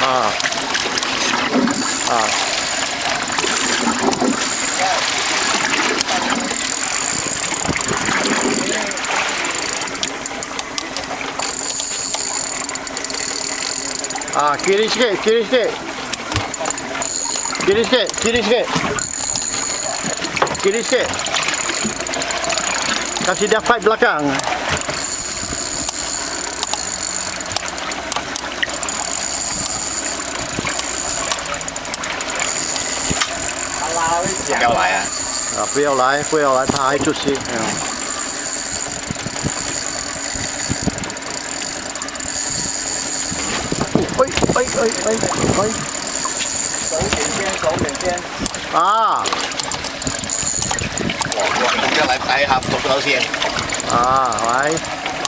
啊啊。Ah, kiri sikit, kiri sikit. Kiri sikit, kiri sikit. Kiri sikit. Kasih dia fight belakang. 不要来啊！ 啊，不要来，不要来，他还出戏。喂， 手點先。 啊！ 咁樣嚟睇下讀到先。 啊，喂。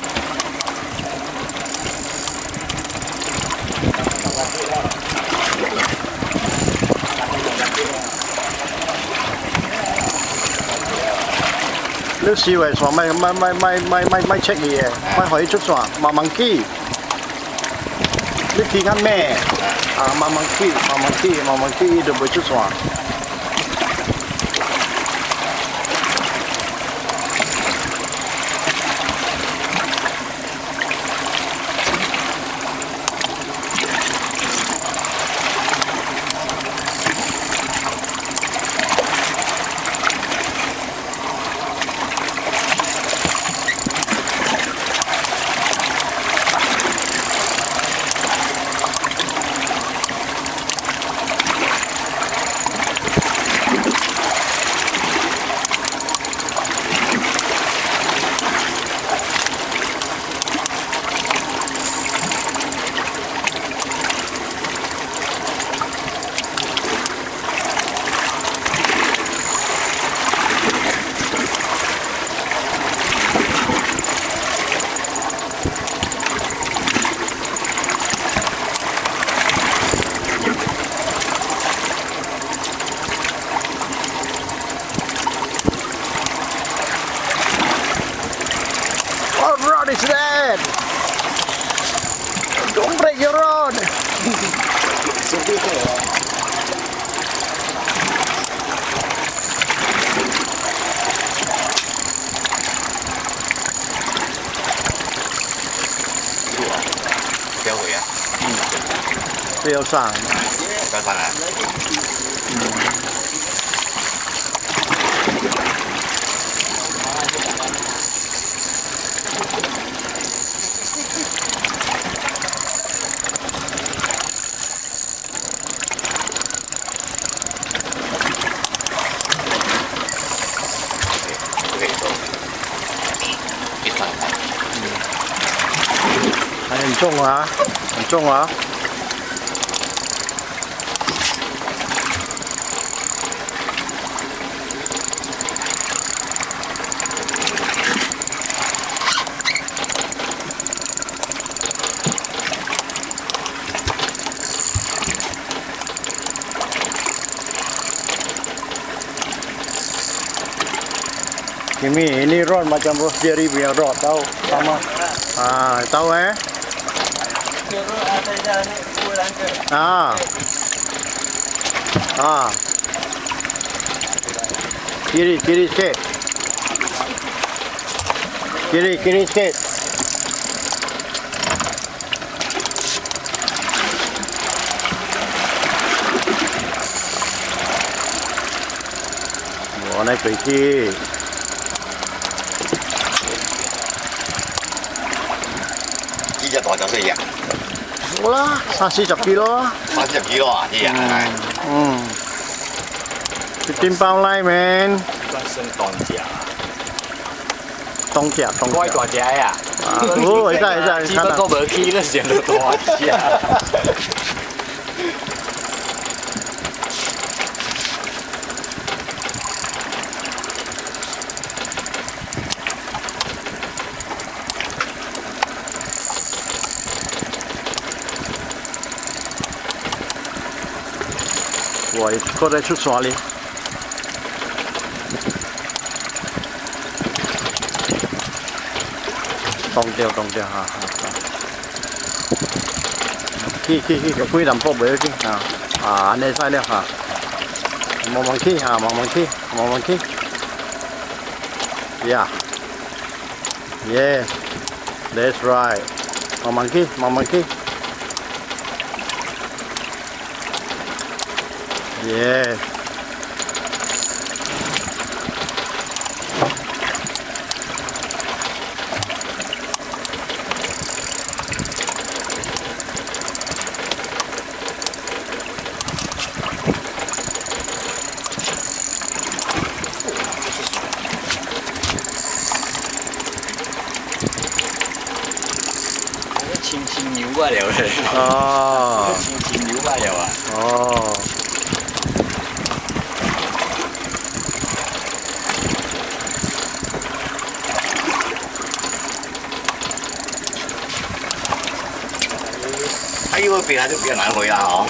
你視為爽咪 check 嘢，咪可以出爽，慢慢機。你睇緊咩？啊，慢慢機，就會出爽。Rod is dead. Don't break your rod. 標回啊！ 不要上。 拜拜啦。 很重啊，很重啊。Ini rod macam rosemary punya rod, tahu? Sama. Ah, tahu eh? Ah. Ah. Kiri sikit. Kiri sikit. Naik pergi. 呢隻袋就4日。 好啦，30 kilo 啊。 30 kilo 啊，呢日係。 15 pound line man。 專升當隻。 當隻。 該大隻啊！ 哦，係， 只不過冇起，嗰時就大隻。 哇！過嚟出爽哩。凍掉嚇。 去個龜淡薄袂要緊安尼使了慢慢去慢慢去，yeah that's right 慢慢去，yeah。 輕扭啊了咧， 哦， 輕扭啊了啊， 哦， 喺嗰邊係都比較難去啊，嗬。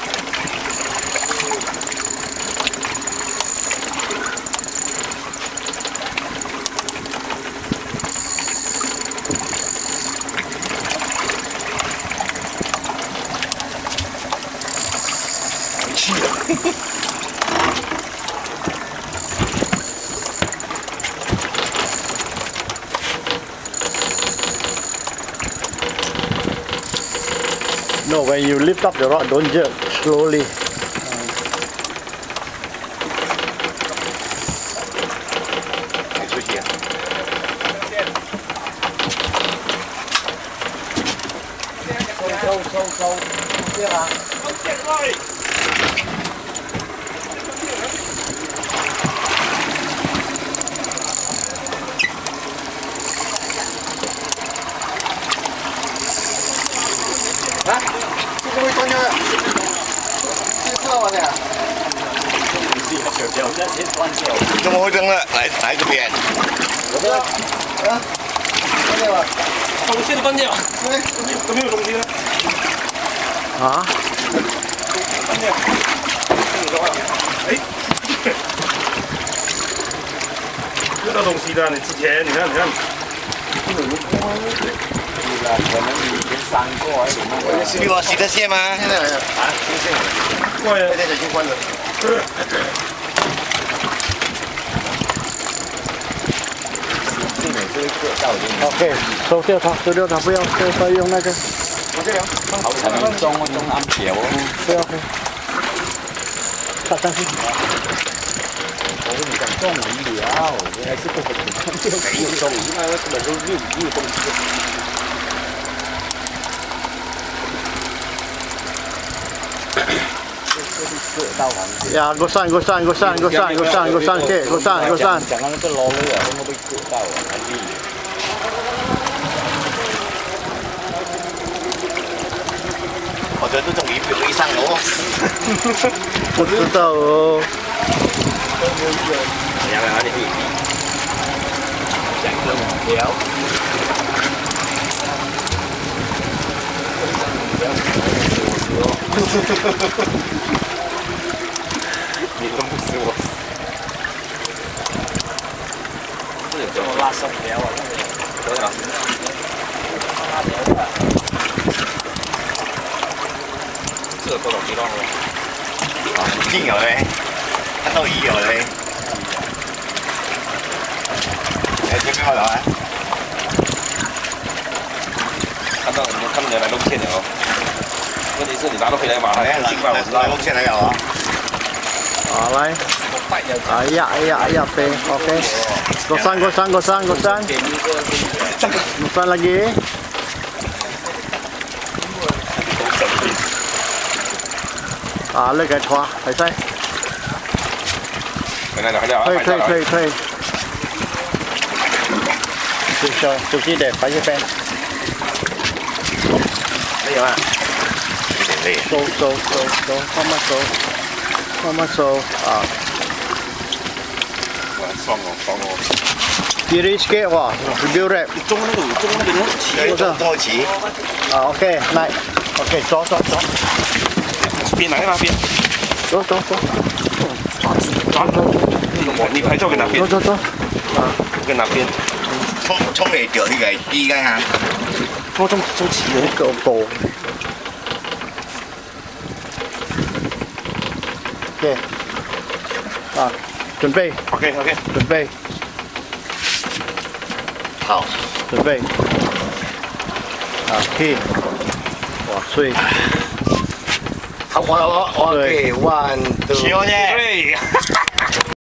No, when you lift up the rod, don't jerk. Slowly. 怎么会扔了？来这边。 东西都关掉，都没有东西了。 啊？ 关掉。哎，遇到东西的，你之前你看。 你我洗得线吗？ 现在啊，新线了。 关呀， 现在已经关了。OK， 收掉它，不要再用那个。 好才能裝嗰種啱條啊！ 不要，插上去。 我唔敢裝無聊，你還是不可以沒裝，因為根本都沒有東西。 呀，個山，講緊那個路咧，可唔可以割到啊？我覺得都仲要表醫生喎。 不知道哦。 有啊，你整咗唔了。你都不是我。这么拉伸了啊！对啊。这个多少几多啊？已經有咧，看到已有咧。誒，這邊開頭啊！看到你來弄線了哦。問題是你拿到回來嘛？來弄線來有啊。 好來。哎呀，飛 ，OK。Gosan lagi. Lên cái thoa, phải sai. Thuê. Chụp chi đẹp, phải như pen. Đây rồi ạ. Sâu, không mất sâu. Xong rồi. Kiri sikit wah, video rap. Trung nó đừng nó chỉ. Chỉ. Ok, này. Ok, cho. Bên哪那边？ 走。 你拍照跟哪边？ 走。 跟哪边？冲嚟掉呢個依家嚇。 我中起一個波。 OK， 啊，准备， OK OK， 准备， 好， 准备，啊，可以，哇，所以， 好，我 OK，1 2。 对。